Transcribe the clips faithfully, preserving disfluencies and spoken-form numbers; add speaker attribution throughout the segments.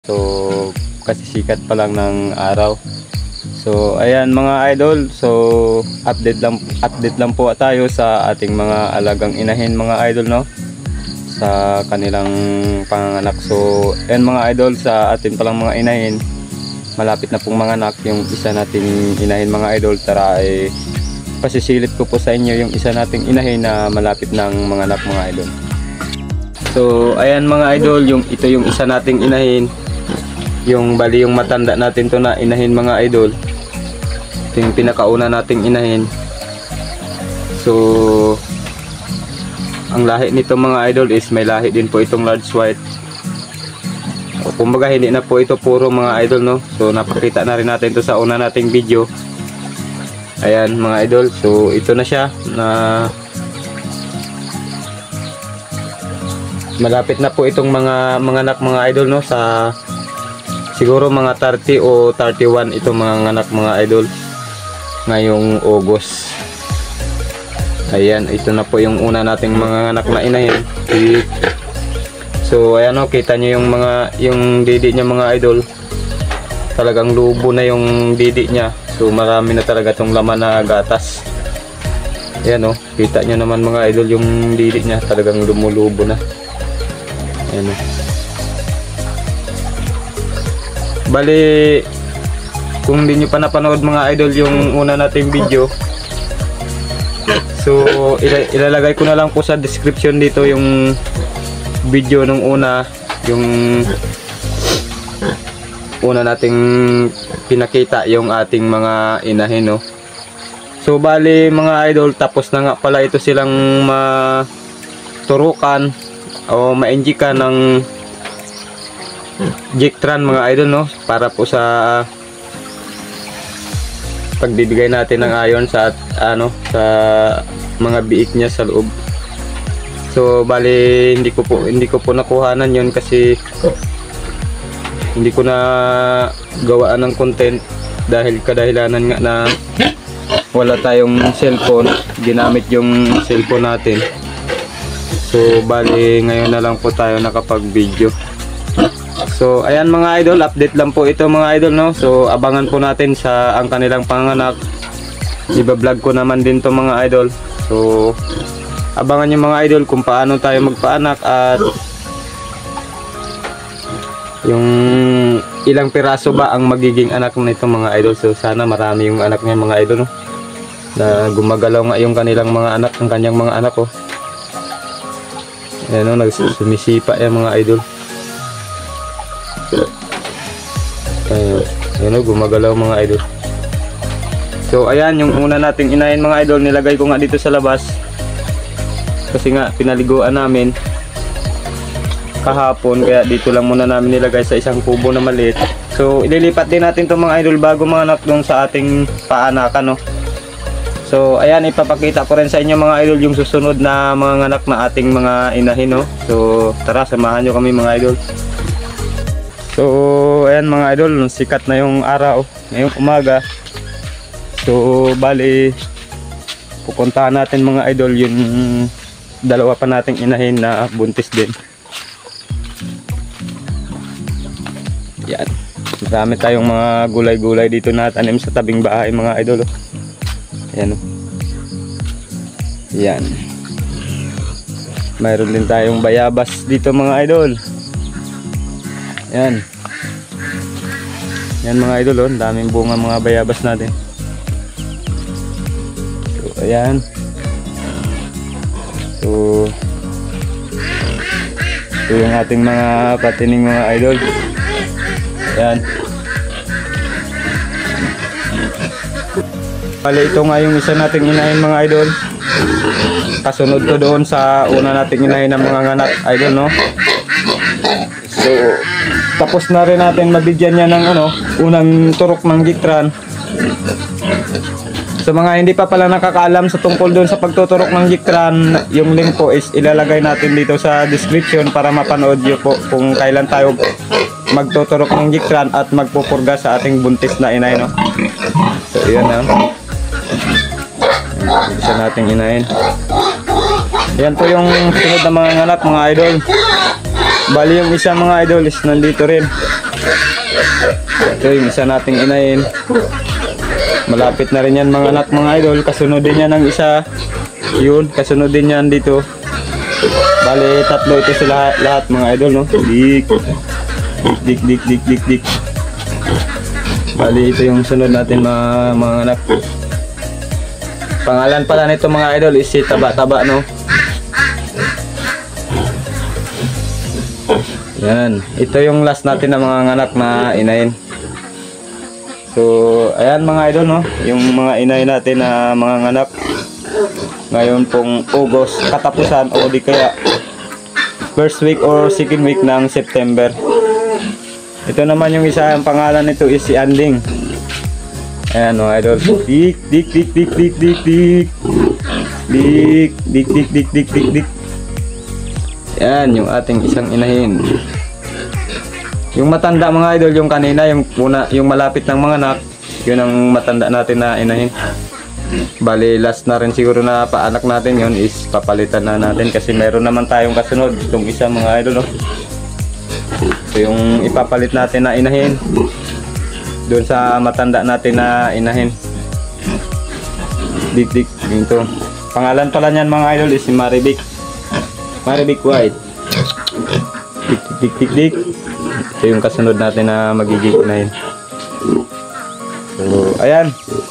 Speaker 1: So kasi sikat pa lang ng araw. So ayan mga idol, so update lang update lang po tayo sa ating mga alagang inahin mga idol, no, sa kanilang panganak. So ayan mga idol, sa ating palang mga inahin, malapit na pong manganak yung isa nating inahin mga idol. Tara ay pasisilip ko po sa inyo yung isa nating inahin na malapit ng manganak mga idol. So ayan mga idol, yung ito yung isa nating inahin, yung bali yung matanda natin to na inahin mga idol. Ito yung pinakauna nating inahin. So ang lahi nito mga idol is may lahi din po itong large white. O, kumbaga hindi na po ito puro mga idol, no. So napakita na rin natin to sa una nating video. Ayan mga idol, so ito na siya na malapit na po itong mga mga anak mga idol, no, sa siguro mga thirty o thirty-one itong mga anak mga idol ngayong August. Ayan, ito na po yung una nating mga anak na inahin. So ayan o, kita nyo yung mga yung didi niya mga idol, talagang lubo na yung didi niya. So marami na talaga tong laman na gatas. Ayan o, kita nyo naman mga idol yung didi niya, talagang lumulubo na. Ayan o. Bali, kung hindi nyo pa napanood mga idol yung una nating video, so ila ilalagay ko na lang po sa description dito yung video nung una, yung una nating pinakita yung ating mga inahin, no. So bali mga idol, tapos na nga pala ito silang maturukan o ma-injikan ng Jectran mga idol, no, para po sa pagbibigay natin ng iron sa ano sa mga biik niya sa loob. So bali hindi ko po hindi ko po nakuhanan yon kasi hindi ko na gawaan ng content dahil kadahilanan nga na wala tayong cellphone, ginamit yung cellphone natin. So bali ngayon na lang po tayo nakapag-video. So ayan mga idol, update lang po ito mga idol, no. So abangan po natin sa ang kanilang panganak. Iba-vlog ko naman din to mga idol. So abangan niyo mga idol kung paano tayo magpaanak at yung ilang piraso ba ang magiging anak nito mga idol. So sana marami yung anak niya mga idol, no, na gumagalaw nga yung kanilang mga anak, ang kanyang mga anak, oh. Ayan o, nagsumisipa yan mga idol. Ayan, ayan o, gumagalaw mga idol. So ayan yung una nating inahin mga idol, nilagay ko nga dito sa labas kasi nga pinaliguan namin kahapon, kaya dito lang muna namin nilagay sa isang kubo na maliit. So ililipat din natin itong mga idol bago mga anak dun sa ating paanakan, no. So ayan, ipapakita ko rin sa inyo mga idol yung susunod na mga anak na ating mga inahin, no. So tara, samahan nyo kami mga idol. So ayan mga idol, sikat na yung araw ngayong umaga. So bali pupuntahan natin mga idol yung dalawa pa nating inahin na buntis din. Yan, marami tayong mga gulay-gulay dito na tanim sa tabing bahay mga idol, oh. Ayan, oh. Yan, mayroon din tayong bayabas dito mga idol. Yan. Yan mga idol, oh, daming bunga mga bayabas natin. So ayan. So ito yung ating mga patining mga idol. Ayan. Bali ito nga yung isa nating inahin mga idol. Kasunod to doon sa una nating inahin ng mga anak idol, no. So tapos na rin natin mabigyan niya ng ano, unang turok ng Jectran. Sa mga hindi pa pala nakakaalam sa tungkol doon sa pagtuturok ng Jectran, yung link po is ilalagay natin dito sa description para mapanood niyo po kung kailan tayo magtuturok ng Jectran at magpupurga sa ating buntis na inay, no. So yun na. Isa nating inahin. Yan po yung sunod na mga anak mga idol. Bali yung isa mga idol is nandito rin. Ito yung isa nating inahin. Malapit na rin yan mga anak mga idol. Kasunod din yan ng isa. Yun, kasunod din yan dito. Bale, tatlo ito sila lahat mga idol, no? Dik. Dik, dik, dik, dik, dik. Bale, ito yung sunod natin mga, mga anak. Pangalan pala nito mga idol is si Taba-Taba, no? Yan. Ito yung last natin na mga anak na inahin. So, ayan mga idol, no? Yung mga inahin natin na mga anak. Ngayon pong August, katapusan o di kaya first week or second week ng September. Ito naman yung isa, ang pangalan nito is si Anding. Ayan mga idol. Dik, dik, dik, dik, dik, dik, dik. Dik, dik, dik, dik, dik, dik, dik. Yan yung ating isang inahin. Yung matanda mga idol, yung kanina, yung una, yung malapit ng mga anak, yun ang matanda natin na inahin. Bali, last na rin siguro na paanak natin yun is papalitan na natin kasi meron naman tayong kasunod itong isa mga idol, no? So yung ipapalit natin na inahin doon sa matanda natin na inahin. Dik dik ito. Pangalan pala niyan mga idol is si Maribik. Maribik White. Dik dik dik dik. Ito yung kasunod natin na magiging inahin. So ayan.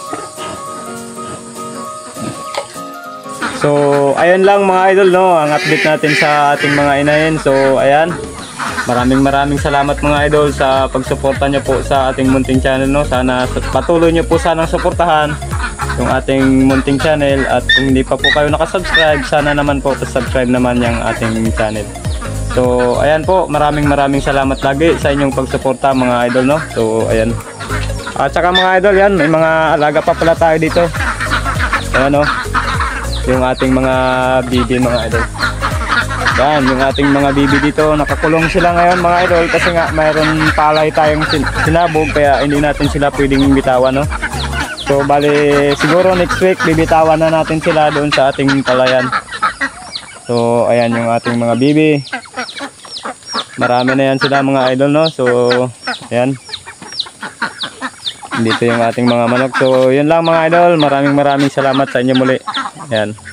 Speaker 1: So, ayan lang mga idol, no, ang update natin sa ating mga inahin. So, ayan. Maraming maraming salamat mga idol sa pagsuporta nyo po sa ating munting channel, no. Sana patuloy nyo po sanang suportahan yung ating munting channel. At kung hindi pa po kayo nakasubscribe, sana naman po subscribe naman yung ating channel. So, ayan po. Maraming maraming salamat lagi sa inyong pagsuporta mga idol, no. So, ayan. At saka mga idol, yan. May mga alaga pa pala tayo dito. Ayan, no. Yung ating mga bibi mga idol. Yan, yung ating mga bibi dito, nakakulong sila ngayon mga idol kasi nga mayroon palay tayong sin sinabog kaya hindi natin sila pwedeng bitawan, no. So bali siguro next week bibitawan na natin sila doon sa ating palayan. So ayan yung ating mga bibi. Marami na yan sila mga idol, no. So ayan. Dito yung ating mga manok. So yun lang mga idol, maraming maraming salamat sa inyo muli. Yan.